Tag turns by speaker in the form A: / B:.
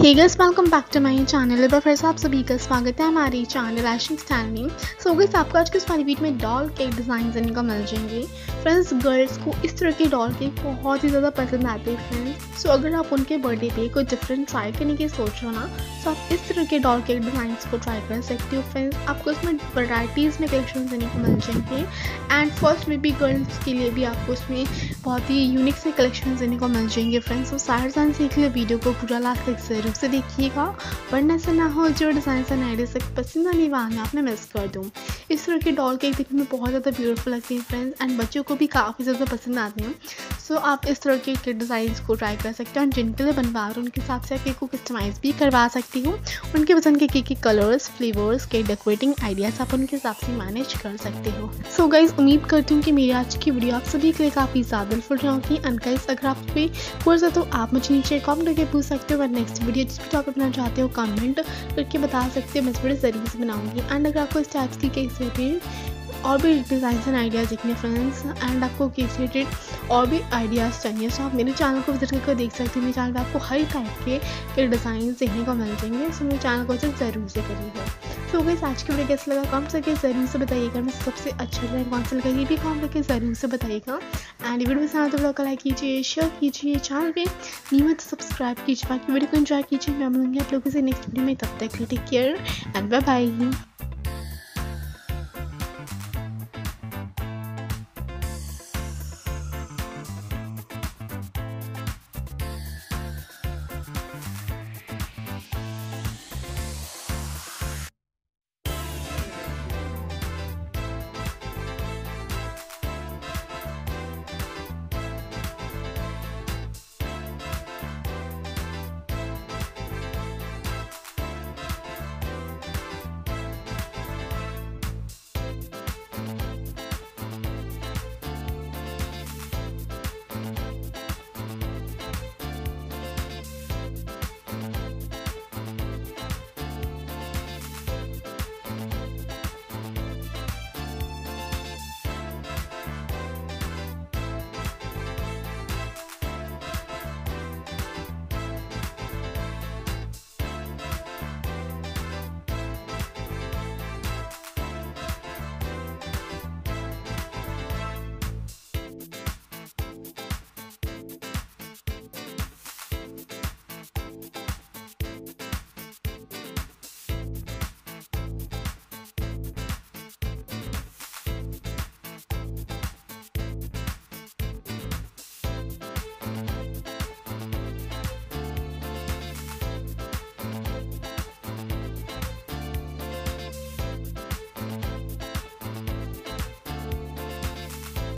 A: Hey guys, welcome back to my channel. एक बार फिर से आप सभी का स्वागत है हमारे चैनल एशियन स्टाइल में। सो गाइस, आपको आज के इस वाली वीडियो में डॉल केक डिज़ाइन देने को मिल जाएंगे। फ्रेंड्स, गर्ल्स को इस तरह के डॉल केक बहुत ही ज़्यादा पसंद आते हैं फ्रेंड्स। सो अगर आप उनके बर्थडे पे कोई डिफरेंट ट्राई करने की सोच रहे हो ना, तो आप इस तरह के डॉल केक डिज़ाइंस को ट्राई कर सकते हो फ्रेंड्स। आपको इसमें वैराइटीज़ में कलेक्शन देने को मिल जाएंगे एंड फर्स्ट में भी गर्ल्स के लिए भी आपको इसमें बहुत ही यूनिक से कलेक्शन देने को मिल जाएंगे फ्रेंड्स। तो सारे डिज़ाइन सीख लिए, वीडियो को पूरा लास्ट तक जरूर से देखिएगा, वरना से ना हो जो डिज़ाइन एंड आइडिया से पसंद आने वाले आपने मिस कर दूँ। इस तरह के डॉल केक देखने में बहुत ज़्यादा ब्यूटीफुल लगते हैं फ्रेंड्स एंड बच्चों को भी काफ़ी ज़्यादा पसंद आते हैं। सो आप इस तरह के डिज़ाइंस को ट्राई कर सकते हो और जिनके लिए बनवा रहे हो उनके हिसाब से केक को कस्टमाइज़ भी करवा सकती हूँ। उनके पसंद के केक के colours, flavours, cake decorating ideas आप उनके हिसाब से मैनेज कर सकते हो। सो गाइज, उम्मीद करती हूँ कि मेरी आज की वीडियो आप सभी के लिए काफ़ी ज़्यादा हेल्पफुल रहोगी। एंड गाइज, अगर आप पे कोर्स है तो आप मुझे नीचे कमेंट करके पूछ सकते हो और नेक्स्ट वीडियो जिस भी टॉपिक बनाना चाहते हो कमेंट करके बता सकते हो, मैं इस वीडियो जरिए से बनाऊंगी। एंड अगर आपको इस टाइप्स की केक रिलेटेड और भी डिज़ाइन एंड आइडियाज़ देखने फ्रेंड्स एंड आपको केक रिलेटेड और भी आइडियाज़ चाहिए, तो आप मेरे चैनल को विजिट करके देख सकते हो। मेरे चैनल पर आपको हर टाइप के डिज़ाइन देखने को मिल जाएंगे। सो मेरे चैनल को विजिट ज़रूर से करिएगा। तो गाइस, आज की वीडियो कैसा लगा कमेंट करके ज़रूर से बताइएगा। मैं सबसे अच्छा डिज़ाइन कौन सा लगा ये भी कमेंट करके ज़रूर से बताइएगा। एंड वीडियो पसंद आए तो वीडियो को लाइक कीजिए, शेयर कीजिए, चैनल पे न्यू है तो सब्सक्राइब कीजिए। बाकी वीडियो को एंजॉय कीजिए। मैं मिलूंगी आप लोगों से नेक्स्ट वीडियो में, तब तक take care and bye bye.